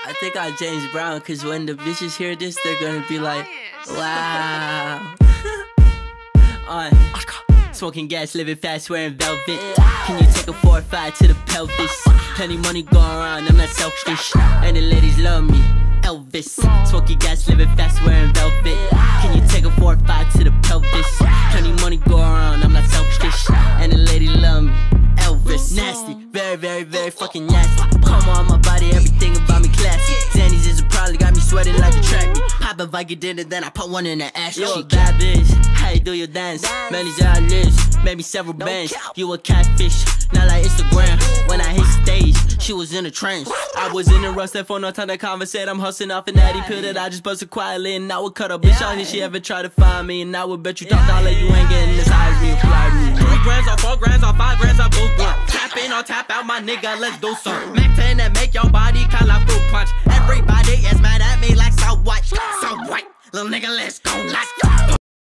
I think I'm James Brown, cause when the bitches hear this, they're gonna be like, wow. Smoking gas, living fast, wearing velvet. Can you take a 4 or 5 to the pelvis? Plenty money going around, I'm not selfish. And the ladies love me, Elvis. Smoking gas, living fast, wearing velvet. Can you take a 4 or 5 to the pelvis? Plenty money going around, I'm not selfish. And the ladies love me, Elvis. Nasty, very, very, very fucking nasty. Come on my body, everything about me classy. Xannies is probably got me sweating like a track meet. Pop a Viking dinner, then I put one in the ass. You a bad bitch, how you do your dance? Many journalists, maybe several bands. You a catfish, not like Instagram. When I hit stage, she was in a trance. I was in a rush, that phone, no time to conversate. I'm hustling off an addy pill that I just busted quietly. And I would cut a bitch out if she ever try to find me. And I would bet you top dollar you ain't getting as high as me. Fly me. 3 grams or 4 grams or 5 grams, I both want. Tap in or tap out, my nigga, let's do some. Mac 10 that make your body kinda like fruit punch. Everybody is mad at me like so what? So what? Little nigga, let's go, let's